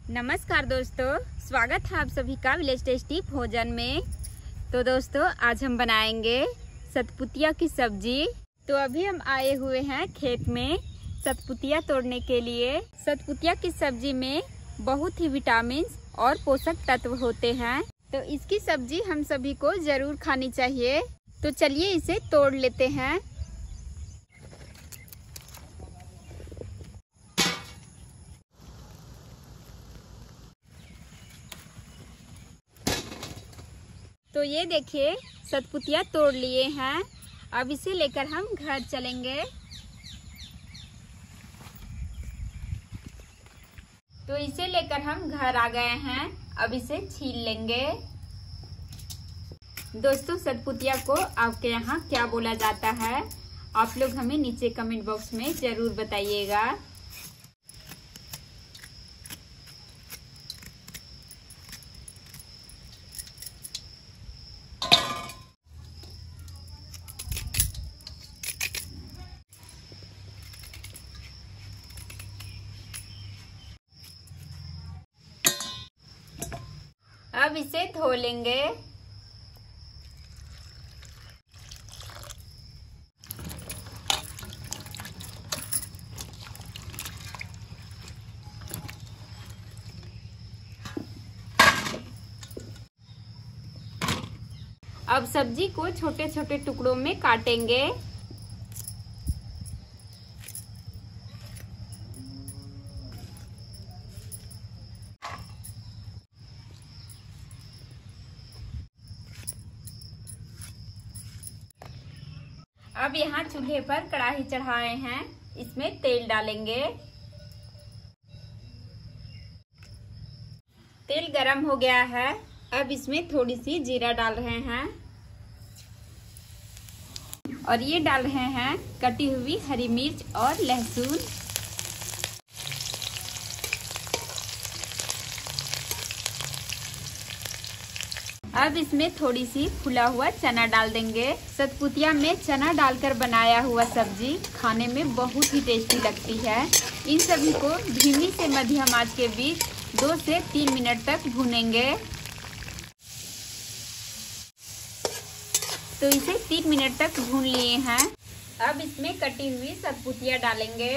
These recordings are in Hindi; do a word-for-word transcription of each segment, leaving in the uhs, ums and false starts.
नमस्कार दोस्तों, स्वागत है आप सभी का विलेज टेस्टी भोजन में। तो दोस्तों आज हम बनाएंगे सतपुतिया की सब्जी। तो अभी हम आए हुए हैं खेत में सतपुतिया तोड़ने के लिए। सतपुतिया की सब्जी में बहुत ही विटामिन और पोषक तत्व होते हैं, तो इसकी सब्जी हम सभी को जरूर खानी चाहिए। तो चलिए इसे तोड़ लेते हैं। तो ये देखिए सतपुतिया तोड़ लिए हैं। अब इसे लेकर हम घर चलेंगे। तो इसे लेकर हम घर आ गए हैं। अब इसे छील लेंगे। दोस्तों सतपुतिया को आपके यहाँ क्या बोला जाता है, आप लोग हमें नीचे कमेंट बॉक्स में जरूर बताइएगा। अब इसे धो लेंगे। अब सब्जी को छोटे छोटे टुकड़ों में काटेंगे। अब यहाँ चूल्हे पर कढ़ाई चढ़ाए हैं, इसमें तेल डालेंगे। तेल गरम हो गया है। अब इसमें थोड़ी सी जीरा डाल रहे हैं और ये डाल रहे हैं कटी हुई हरी मिर्च और लहसुन। अब इसमें थोड़ी सी फुला हुआ चना डाल देंगे। सतपुतिया में चना डालकर बनाया हुआ सब्जी खाने में बहुत ही टेस्टी लगती है। इन सभी को धीमी से मध्यम आंच के बीच दो से तीन मिनट तक भूनेंगे। तो इसे तीन मिनट तक भून लिए हैं। अब इसमें कटी हुई सतपुतिया डालेंगे।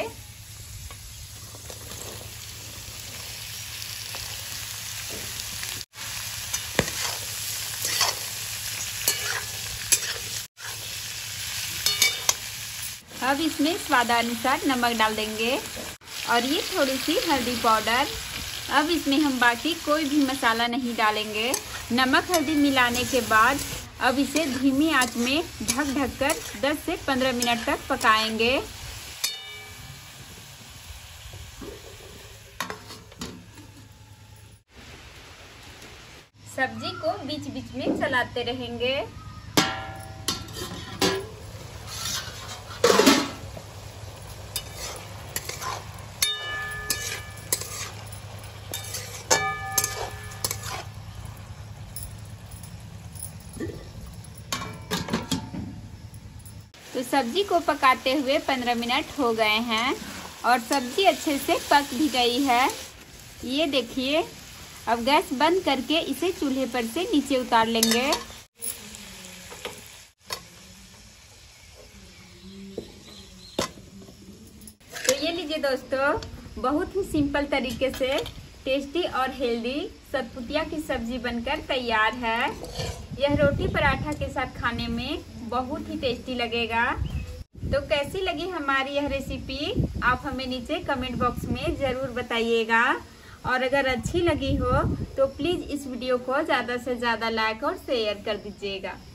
अब इसमें स्वादानुसार नमक डाल देंगे और ये थोड़ी सी हल्दी पाउडर। अब इसमें हम बाकी कोई भी मसाला नहीं डालेंगे। नमक हल्दी मिलाने के बाद अब इसे धीमी आंच में ढक ढक कर दस से पंद्रह मिनट तक पकाएंगे। सब्जी को बीच बीच में चलाते रहेंगे। तो सब्जी को पकाते हुए पंद्रह मिनट हो गए हैं और सब्जी अच्छे से पक भी गई है। ये देखिए, अब गैस बंद करके इसे चूल्हे पर से नीचे उतार लेंगे। तो ये लीजिए दोस्तों, बहुत ही सिंपल तरीके से टेस्टी और हेल्दी सतपुतिया की सब्जी बनकर तैयार है। यह रोटी पराठा के साथ खाने में बहुत ही टेस्टी लगेगा। तो कैसी लगी हमारी यह रेसिपी, आप हमें नीचे कमेंट बॉक्स में जरूर बताइएगा। और अगर अच्छी लगी हो तो प्लीज इस वीडियो को ज्यादा से ज्यादा लाइक और शेयर कर दीजिएगा।